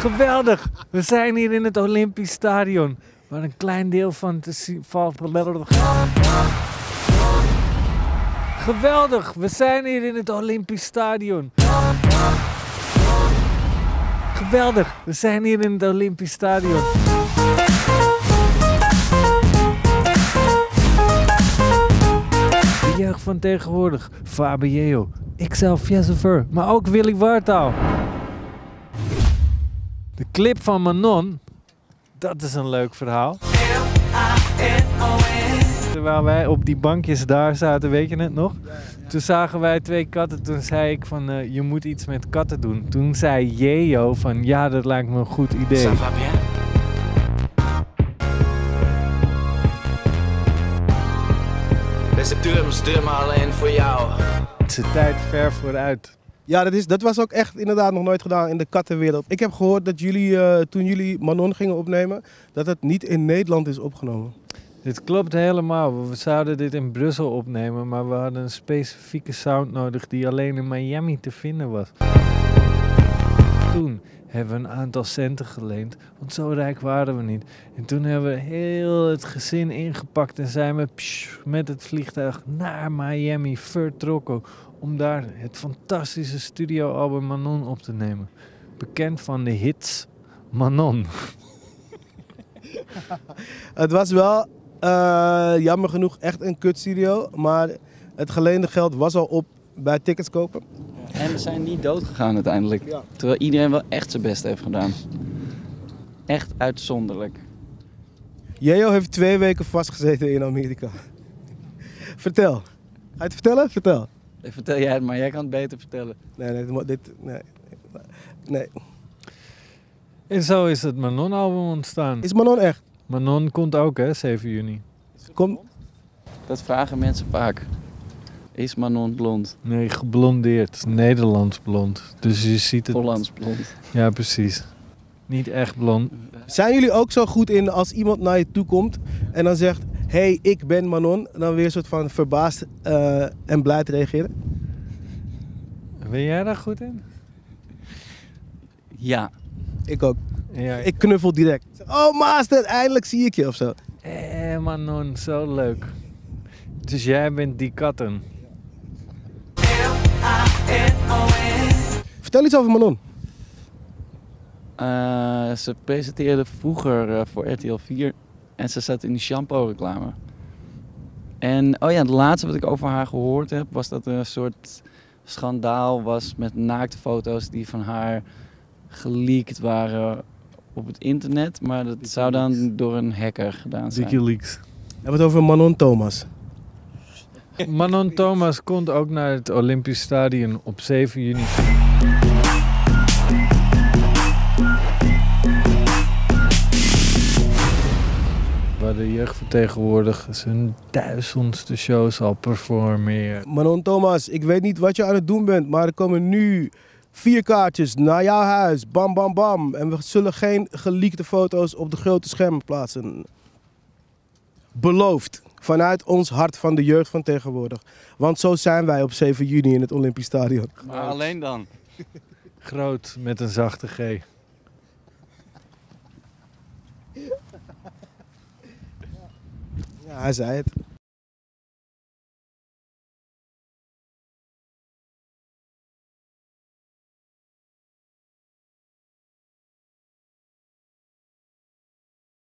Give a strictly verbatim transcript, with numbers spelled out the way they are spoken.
Geweldig! We zijn hier in het Olympisch Stadion. Waar een klein deel van te zien valt. Geweldig! We zijn hier in het Olympisch Stadion. Geweldig! We zijn hier in het Olympisch Stadion. De jeugd van tegenwoordig. Fabio, ikzelf, Jezzever, maar ook Willy Wartaal. De clip van Manon, dat is een leuk verhaal. Terwijl wij op die bankjes daar zaten, weet je het nog? Toen zagen wij twee katten, toen zei ik van uh, je moet iets met katten doen. Toen zei Jeo van ja, dat lijkt me een goed idee. Ça va bien? Deze drum, drum alleen voor jou. Het is de tijd ver vooruit. Ja, dat, is, dat was ook echt inderdaad nog nooit gedaan in de kattenwereld. Ik heb gehoord dat jullie, uh, toen jullie Manon gingen opnemen, dat het niet in Nederland is opgenomen. Dit klopt helemaal. We zouden dit in Brussel opnemen, maar we hadden een specifieke sound nodig die alleen in Miami te vinden was. Toen hebben we een aantal centen geleend, want zo rijk waren we niet. En toen hebben we heel het gezin ingepakt en zijn we psh, met het vliegtuig naar Miami vertrokken om daar het fantastische studioalbum Manon op te nemen. Bekend van de hits Manon. Het was wel, uh, jammer genoeg, echt een kutstudio, maar het geleende geld was al op bij tickets kopen. En we zijn niet dood gegaan uiteindelijk. Ja. Terwijl iedereen wel echt zijn best heeft gedaan. Echt uitzonderlijk. Jeo heeft twee weken vastgezeten in Amerika. Vertel. Ga je het vertellen? Vertel. Vertel jij het maar, jij kan het beter vertellen. Nee, nee, dit, nee. nee. En zo is het Manon-album ontstaan. Is Manon echt? Manon komt ook, hè, zeven juni. Kom. Dat vragen mensen vaak. Is Manon blond? Nee, geblondeerd. Nederlands blond. Dus je ziet het... Hollands blond. Ja, precies. Niet echt blond. Zijn jullie ook zo goed in als iemand naar je toe komt en dan zegt, hey, ik ben Manon, dan weer een soort van verbaasd uh, en blij te reageren? Ben jij daar goed in? Ja. Ik ook. Ja, Ik knuffel direct. Oh, master, eindelijk zie ik je of zo. Eh, Manon, zo leuk. Dus jij bent die katten. Vertel iets over Manon. Uh, ze presenteerde vroeger uh, voor R T L vier en ze zat in die shampoo reclame. En oh ja, het laatste wat ik over haar gehoord heb was dat er een soort schandaal was met naakte foto's die van haar geleakt waren op het internet. Maar dat zou dan door een hacker gedaan zijn. WikiLeaks. We hebben het over Manon Thomas. Manon Thomas komt ook naar het Olympisch Stadion op zeven juni. Waar de jeugdvertegenwoordigers zijn duizendste show zal performeren. Manon Thomas, ik weet niet wat je aan het doen bent, maar er komen nu vier kaartjes naar jouw huis. Bam, bam, bam. En we zullen geen geleakte foto's op de grote schermen plaatsen. Beloofd. Vanuit ons hart van de jeugd van tegenwoordig. Want zo zijn wij op zeven juni in het Olympisch Stadion. Maar alleen dan. Groot met een zachte G. Ja, hij zei het.